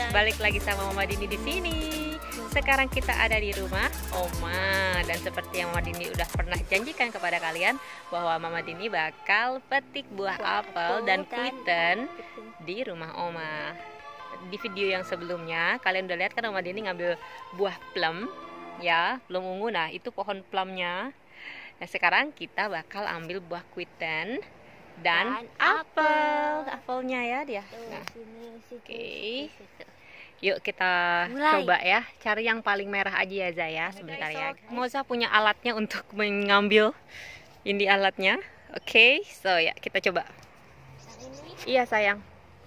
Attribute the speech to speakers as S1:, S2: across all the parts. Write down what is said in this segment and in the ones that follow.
S1: balik lagi sama Mama Dini di sini. Sekarang kita ada di rumah Oma dan seperti yang Mama Dini udah pernah janjikan kepada kalian bahwa Mama Dini bakal petik buah apel dan kuiten di rumah Oma. Di video yang sebelumnya kalian udah lihat kan Mama Dini ngambil buah plum, ya, plum ungu. Nah, itu pohon plumnya. Nah, sekarang kita bakal ambil buah kuiten dan apelnya ya dia. Nah, oke. Yuk kita coba ya, cari yang paling merah aja ya Zaya, sebentar ya. Moza punya alatnya untuk mengambil ini alatnya. Oke, so ya kita coba. Iya sayang.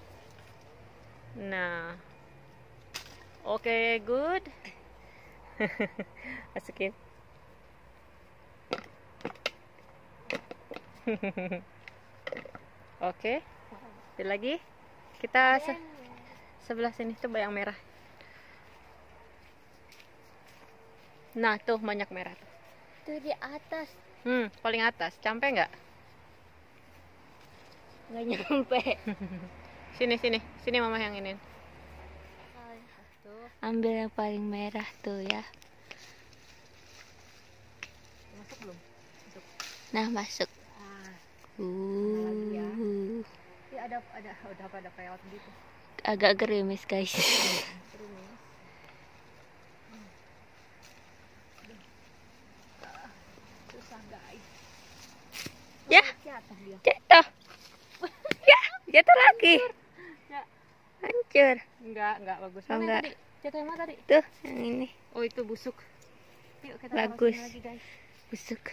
S1: Nah, oke, good. Masukin. Oke, ada lagi. Kita sebelah sini tuh yang merah. Nah, tuh banyak merah tuh.
S2: Tuh di atas.
S1: Paling atas. Sampai nggak?
S2: Nggak nyampe.
S1: Sini mama yang ini.
S2: Ambil yang paling merah tuh ya.
S1: Masuk belum? Masuk.
S2: Nah, masuk.
S1: Lagi ya. Ada peot gitu.
S2: Agak gerimis guys.
S1: Susah guys.
S2: Ya, jatuh. Ya, jatuh lagi. Hancur.
S1: Enggak bagus.
S2: Oh, enggak.
S1: Tadi? Jatuh yang mana tadi?
S2: Tuh, yang ini.
S1: Oh, itu busuk. Yuk kita
S2: Bagus.
S1: lagi guys.
S2: Busuk.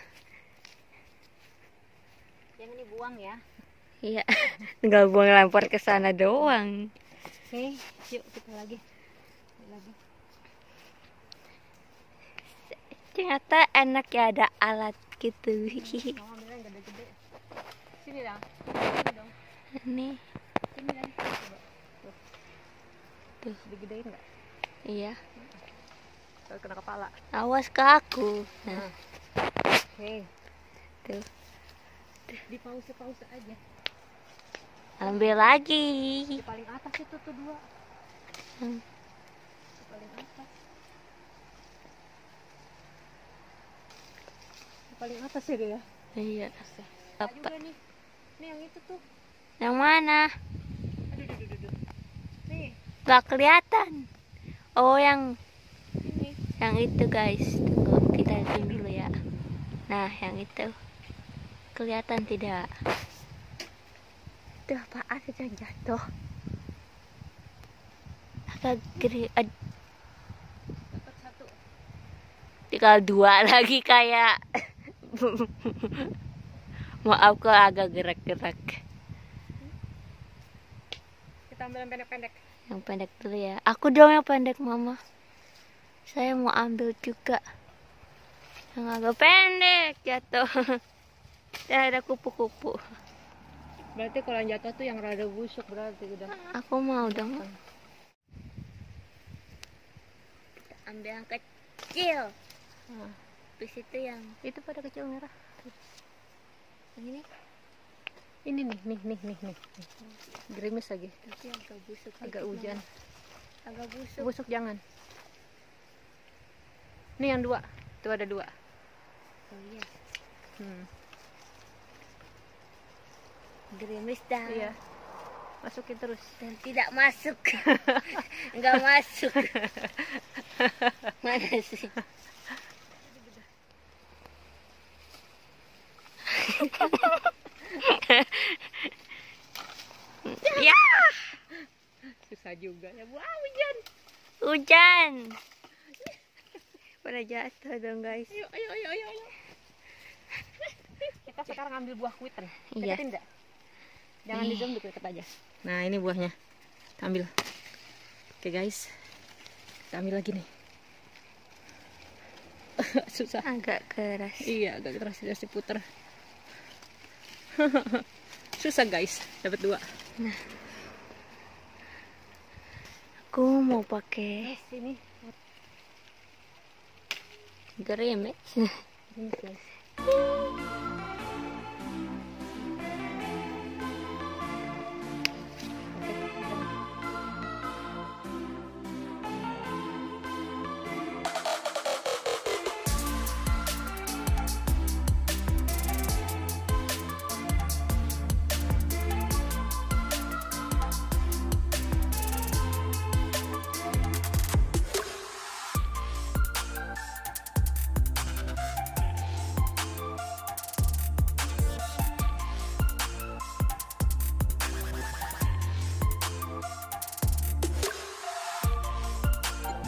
S1: Yang ini buang ya.
S2: Iya. Enggak buang, lempar ke sana doang.
S1: Oke, yuk kita lagi.
S2: Ternyata enak ya ada alat gitu.
S1: Mau ambilnya yang gede-gede. Sini dong. Sini dong.
S2: Ini.
S1: Sini dong. Coba.
S2: Tuh.
S1: Digedein enggak?
S2: Iya.
S1: Kalau kena kepala.
S2: Awas ke aku. Nah.
S1: Oke.
S2: Tuh.
S1: Di pause aja.
S2: Ambil lagi.
S1: Di paling atas itu tuh dua. Di paling atas. Di paling atas ya dia ya.
S2: Iya.
S1: Apa?
S2: Apa?
S1: Juga nih. Nih yang itu tuh.
S2: Yang mana?
S1: Aduh. Nih,
S2: Gak kelihatan. Oh, yang
S1: ini.
S2: itu guys. Tunggu, kita lihat dulu ya. Nah, yang itu. Kelihatan tidak? Itu apaan yang jatuh? Agak gede.
S1: Dapat satu.
S2: Tinggal dua lagi kayak. Maaf kalau agak gerak-gerak.
S1: Kita ambil yang pendek-pendek.
S2: Yang pendek dulu ya. Aku dong yang pendek, Mama. Saya mau ambil juga. Yang agak pendek jatuh. Dan ada kupu-kupu.
S1: Berarti kalau yang jatuh tuh yang rada busuk berarti udah.
S2: Aku mau dong. Kita ambil yang kecil.
S1: Nah,
S2: Habis itu yang
S1: itu pada kecil merah.
S2: ini.
S1: Ini nih. Gerimis lagi.
S2: Tapi agak busuk.
S1: Agak
S2: dikit,
S1: hujan.
S2: Mama. Agak busuk.
S1: Busuk jangan. Nih yang dua. Tuh ada dua.
S2: Oh iya. Gerimis dah.
S1: Iya. Masukin terus.
S2: Dan tidak masuk. Enggak masuk. Mana sih? Ya,
S1: Susah juga ya. Wah, hujan.
S2: hujan. Pada jatuh dong guys.
S1: Ayo. Kita sekarang ambil buah kuiten.
S2: Iya.
S1: Deketin enggak? Jangan di zoom, deket aja. Nah, ini buahnya. Kita ambil. Oke, guys. Kita ambil lagi nih. Susah.
S2: Agak keras.
S1: Iya, agak keras harus diputer. Susah, guys. Dapat dua.
S2: Nah, aku mau pakai
S1: Sini.
S2: gerimis.
S1: Ini, guys.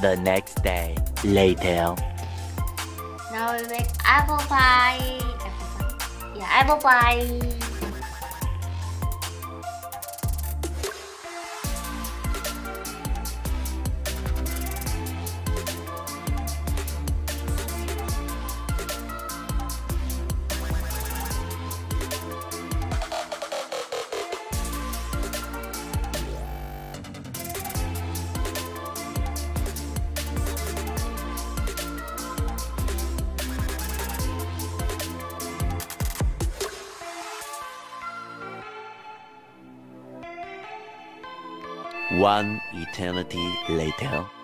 S3: The next day, later.
S2: Now we make apple pie. Yeah, apple pie.
S3: One eternity later.